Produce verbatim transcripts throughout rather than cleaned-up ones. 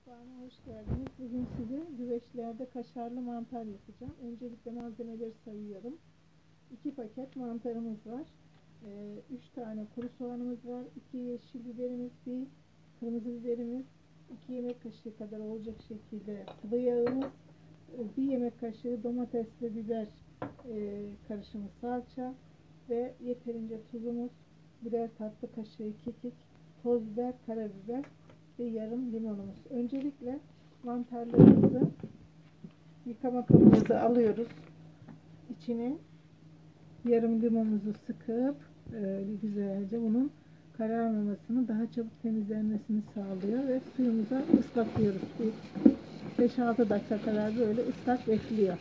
Mutfağıma hoş geldiniz. Bugün size güveçlerde kaşarlı mantar yapacağım. Öncelikle malzemeleri sayıyorum. iki paket mantarımız var. üç tane kuru soğanımız var. iki yeşil biberimiz, bir kırmızı biberimiz, iki yemek kaşığı kadar olacak şekilde sıvı yağımız, bir yemek kaşığı domates ve biber e, karışımı salça ve yeterince tuzumuz, birer tatlı kaşığı kekik, toz biber, karabiber ve yarım limonumuz. Öncelikle mantarlarımızı yıkama kabımıza alıyoruz. İçine yarım limonumuzu sıkıp öyle güzelce bunun kararmamasını, daha çabuk temizlenmesini sağlıyor ve suyumuza ıslatıyoruz. beş altı dakika kadar böyle ıslak bekliyor.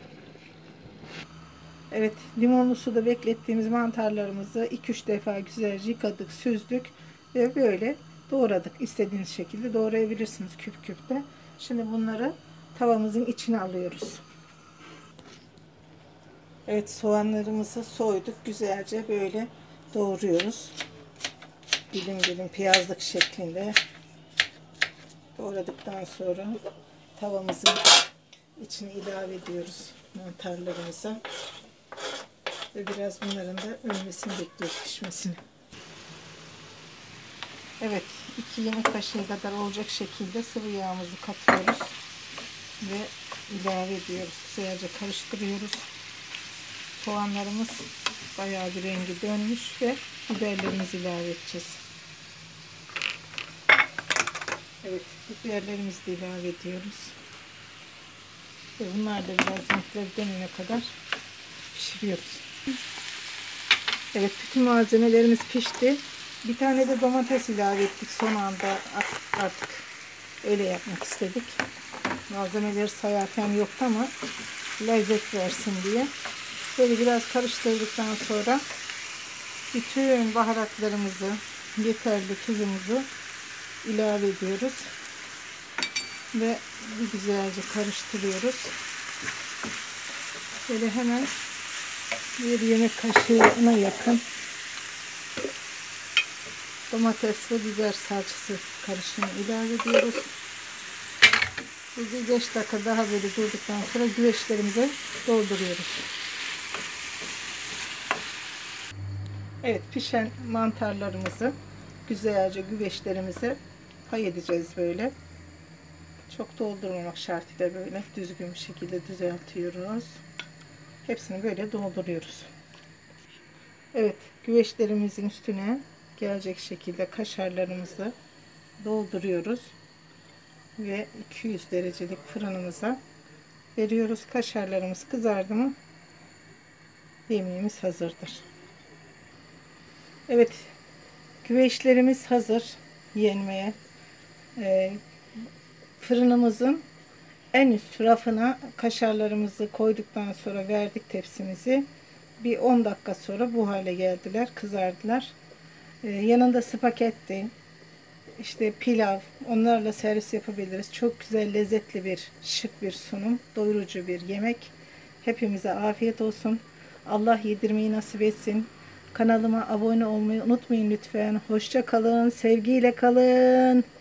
Evet, limonlu suda beklettiğimiz mantarlarımızı iki üç defa güzelce yıkadık, süzdük ve böyle doğradık. İstediğiniz şekilde doğrayabilirsiniz, küp küp de. Şimdi bunları tavamızın içine alıyoruz. Evet, soğanlarımızı soyduk, güzelce böyle doğruyoruz. Dilim dilim piyazlık şeklinde doğradıktan sonra tavamızın içine ilave ediyoruz mantarlarımıza. Ve biraz bunların da ölmesini bekliyoruz, pişmesini. Evet, iki yemek kaşığı kadar olacak şekilde sıvı yağımızı katıyoruz ve ilave ediyoruz. Güzelce karıştırıyoruz. Soğanlarımız bayağı bir rengi dönmüş ve biberlerimizi ilave edeceğiz. Evet, biberlerimizi de ilave ediyoruz. Ve bunlar da biraz renkleri dönene kadar pişiriyoruz. Evet, bütün malzemelerimiz pişti. Bir tane de domates ilave ettik son anda, artık öyle yapmak istedik. Malzemeleri sayarken yoktu ama lezzet versin diye. Böyle biraz karıştırdıktan sonra bütün baharatlarımızı, yeterli tuzumuzu ilave ediyoruz. Ve bir güzelce karıştırıyoruz. Böyle hemen bir yemek kaşığına yakın domates ve biber salçası karışımı ilave ediyoruz. Bir beş dakika daha böyle durduktan sonra güveçlerimize dolduruyoruz. Evet, pişen mantarlarımızı güzelce güveçlerimize pay edeceğiz böyle. Çok doldurmamak şartıyla böyle düzgün bir şekilde düzeltiyoruz. Hepsini böyle dolduruyoruz. Evet, güveçlerimizin üstüne gelecek şekilde kaşarlarımızı dolduruyoruz ve iki yüz derecelik fırınımıza veriyoruz. Kaşarlarımız kızardı mı yemeğimiz hazırdır. Evet, güveçlerimiz hazır yenmeye. Ee, fırınımızın en üst rafına kaşarlarımızı koyduktan sonra verdik tepsimizi. Bir on dakika sonra bu hale geldiler, kızardılar. Ee, yanında spagetti, işte pilav, onlarla servis yapabiliriz. Çok güzel, lezzetli bir, şık bir sunum, doyurucu bir yemek. Hepimize afiyet olsun. Allah yedirmeyi nasip etsin. Kanalıma abone olmayı unutmayın lütfen. Hoşça kalın, sevgiyle kalın.